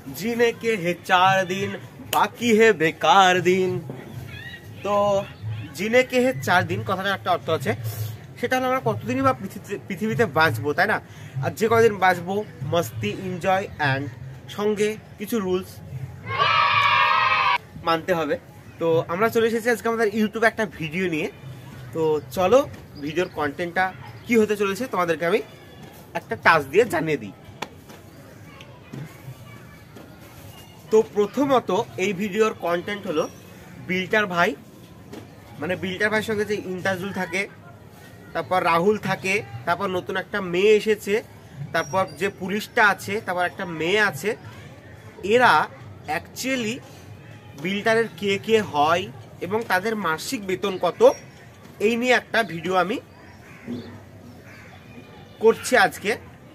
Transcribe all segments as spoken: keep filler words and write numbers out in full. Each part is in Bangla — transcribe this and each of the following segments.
जीने के है चार दिन बाकी है बेकार दिन। তো জিনে কে হে চার দিন কথাটা একটা অর্থ আছে, সেটা হলো আমরা কতদিনই বা পৃথিবীতে বাঁচবো, তাই না? আর যে কদিন বাঁচবো মস্তি এনজয় অ্যান্ড সঙ্গে কিছু রুলস মানতে হবে। তো আমরা চলে এসেছি আজকে আমাদের ইউটিউবে একটা ভিডিও নিয়ে। তো চলো ভিডিওর কন্টেন্টটা কি হতে চলেছে তোমাদেরকে আমি একটা টাচ দিয়ে জানিয়ে দিই। তো প্রথমত এই ভিডিওর কন্টেন্ট হলো বিল্টার ভাই, মানে বিল্টার ভাইয়ের সঙ্গে যে ইন্তাজুল থাকে, তারপর রাহুল থাকে, তারপর নতুন একটা মেয়ে এসেছে, তারপর যে পুলিশটা আছে, তারপর একটা মেয়ে আছে। এরা অ্যাকচুয়ালি বিল্টারের কে কে হয় এবং তাদের মাসিক বেতন কত, এই নিয়ে একটা ভিডিও আমি করছি আজকে।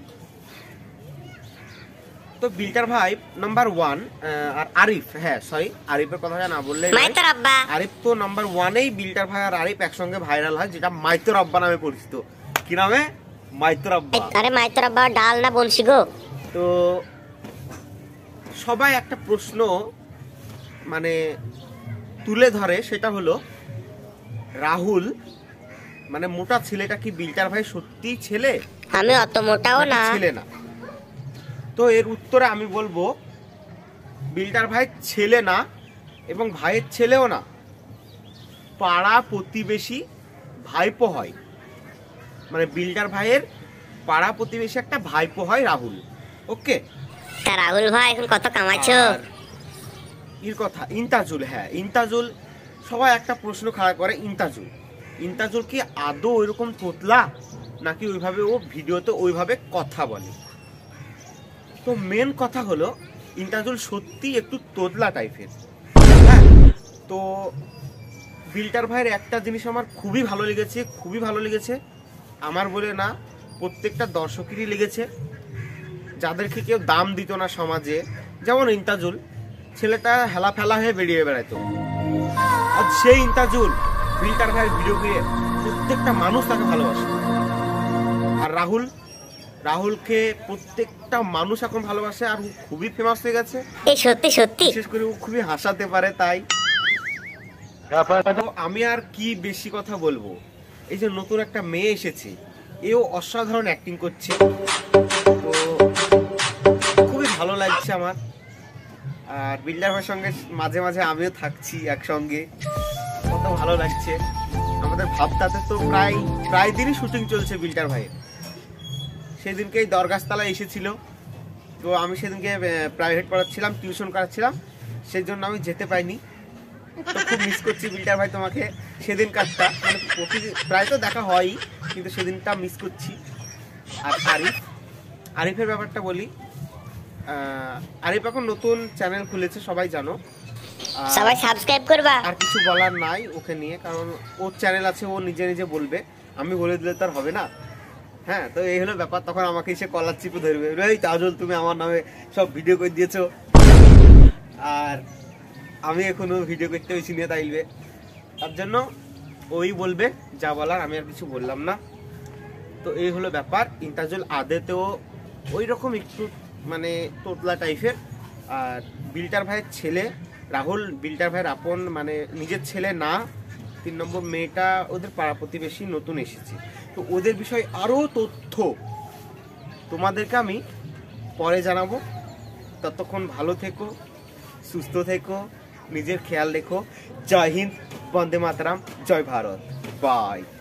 তো বিল্টার ভাই নাম্বার ওয়ান আর আরিফ, হ্যাঁ সরি আরিফের কথা না বললে, আরিফ তো নাম্বার ওয়ানেই বিল্টার ভাই আর আরিফ একসঙ্গে ভাইরাল হয়, যেটা মাইতর আব্বা নামে পরিচিত। কি নামে? মাইতর আব্বা। আরে মাইতর আব্বা ডাল না বলছি গো। তো সবাই একটা প্রশ্ন মানে তুলে ধরে, সেটা হলো রাহুল মানে মোটা ছেলেটা কি বিল্টার ভাই সত্যি ছেলে? আমি অত মোটাও না, ছেলে না। তো এর উত্তরে আমি বলবো বিল্টার ভাই ছেলে না এবং ভাইয়ের ছেলেও না, পাড়া প্রতিবেশী ভাইপো হয়। মানে বিল্টার ভাইয়ের পাড়া প্রতিবেশী একটা ভাইপো হয় রাহুল। ওকে, তা রাহুল ভাই এখন কত কামাইছো? এর কথা ইন্তাজুল, হ্যাঁ ইন্তাজুল, সবাই একটা প্রশ্ন খাড়া করে, ইন্তাজুল ইন্তাজুল কি আদৌ ওইরকম তোতলা নাকি ওইভাবে ও ভিডিওতে ওইভাবে কথা বলে? তো মেন কথা হলো ইন্তাজুল সত্যি একটু তোতলা টাইপের। হ্যাঁ, তো বিল্টার ভাইয়ের একটা জিনিস আমার খুবই ভালো লেগেছে, খুবই ভালো লেগেছে আমার বলে না, প্রত্যেকটা দর্শকেরই লেগেছে, যাদেরকে কেউ দাম দিত না সমাজে। যেমন ইন্তাজুল, ছেলেটা হেলা ফেলা হয়ে বেরিয়ে বেড়াইতো, আর সেই ইন্তাজুল বিল্টার ভাইয়ের ভিডিও পেয়ে প্রত্যেকটা মানুষ তাকে ভালোবাসে। আর রাহুল, রাহুলকে প্রত্যেকটা মানুষ এখন ভালোবাসে, আর খুবই ফেমাস হয়ে গেছে। এই সত্যি সত্যি, বিশেষ করে ও খুবই হাসাতে পারে, তাই আমি আর কি বেশি কথা বলবো। এই যে নতুন একটা মেয়ে এসেছে, এও অসাধারণ অ্যাক্টিং করছে, তো খুবই ভালো লাগছে আমার। আর বিল্ডার ভাইয়ের সঙ্গে মাঝে মাঝে আমিও থাকছি একসঙ্গে, কত ভালো লাগছে। আমাদের ভাবতাতে তো প্রায় প্রায় দিনই শুটিং চলছে বিল্ডার ভাইয়ের। সেদিনকে এই দরগাছতলায় এসেছিল, তো আমি সেদিনকে প্রাইভেট পড়াচ্ছিলাম, টিউশন করাচ্ছিলাম, সেই জন্য আমি যেতে পাইনি। তো খুব মিস করছি বিল্ডার ভাই তোমাকে, সেদিন কাজটা মানে প্রতিদিন প্রায় তো দেখা হয়ই, কিন্তু সেদিনটা মিস করছি। আর আরিফ, আরিফের ব্যাপারটা বলি, আরিফ এখন নতুন চ্যানেল খুলেছে, সবাই জানো, সবাই সাবস্ক্রাইব করবা। আর কিছু বলার নাই ওকে নিয়ে, কারণ ওর চ্যানেল আছে, ও নিজে নিজে বলবে, আমি বলে দিলে তার হবে না। হ্যাঁ, তো এই হলো ব্যাপার। তখন আমাকে এসে কলার চিপে ধরবে, এই তাজল তুমি আমার নামে সব ভিডিও করে দিয়েছো, আর আমি এখনো ভিডিও করতে হয়েছি নিয়ে তাইলবে, তার জন্য ওই বলবে যা বলার, আমি আর কিছু বললাম না। তো এই হলো ব্যাপার। ইন্তাজুল আদেতেও ওই রকম একটু মানে তোতলা টাইপের। আর বিল্টার ভাইয়ের ছেলে রাহুল বিল্টার ভাইয়ের আপন, মানে নিজের ছেলে না। তিন নম্বর মেয়েটা ওদের পাড়া প্রতিবেশী নতুন এসেছে, তো ওদের বিষয়ে আরও তথ্য তোমাদেরকে আমি পরে জানাবো। ততক্ষণ ভালো থেকো, সুস্থ থেকো, নিজের খেয়াল রেখো। জয় হিন্দ, বন্দে মাতরম, জয় ভারত, বাই।